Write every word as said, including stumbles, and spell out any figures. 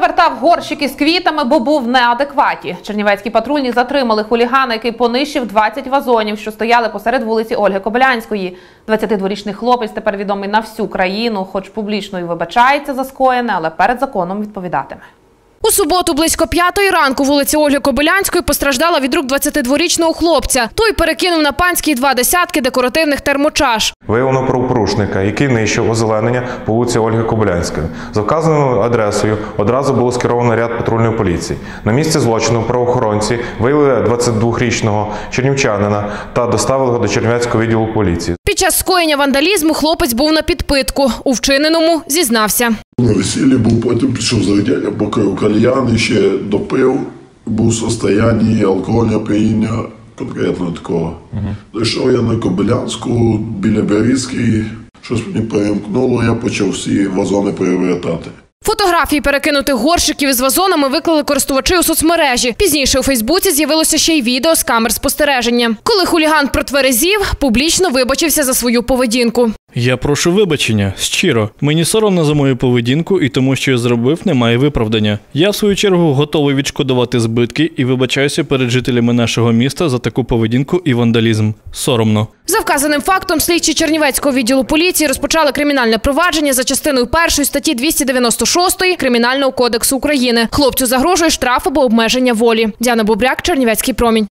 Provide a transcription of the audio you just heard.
перевертав горщики з квітами, бо був в неадекваті. Чернівецькі патрульні затримали хулігана, який понищив двадцять вазонів, що стояли посеред вулиці Ольги Кобилянської. двадцятидворічний хлопець тепер відомий на всю країну, хоч публічно і вибачається за скоєне, але перед законом відповідатиме. У суботу близько п'ятої ранку вулиця Ольги Кобилянської постраждала від рук двадцятидворічного хлопця. Той перекинув на панській два десятки декоративних термочаш. Виявлено правопорушника, який нищив озеленення по вулиці Ольги Кобилянської. За вказаною адресою одразу було скеровано ряд патрульної поліції. На місці злочину правоохоронці виявили двадцятидвохрічного чернівчанина та доставили його до Чернівецького відділу поліції. Під час скоєння вандалізму хлопець був на підпитку. У вчиненому зізнався. На весіллі був, потім пішов заведення, покрив кальян, ще допив, був в стані алкогольного оп'яніння, конкретно такого. Дійшов я на Кобилянську, біля Берізки, щось мені перемкнуло, я почав всі вазони перевертати. Фотографії перекинутих горщиків із вазонами виклали користувачі у соцмережі. Пізніше у Фейсбуці з'явилося ще й відео з камер спостереження. Коли хуліган протверезів, публічно вибачився за свою поведінку. Я прошу вибачення, щиро. Мені соромно за мою поведінку і тому, що я зробив, немає виправдання. Я, в свою чергу, готовий відшкодувати збитки і вибачаюся перед жителями нашого міста за таку поведінку і вандалізм. Соромно. За вказаним фактом слідчі Чернівецького відділу поліції розпочали кримінальне провадження за частиною першої статті двісті дев'яносто шостої Кримінального кодексу України. Хлопцю загрожує штраф або обмеження волі. Діана Бобряк, Чернівецький промінь.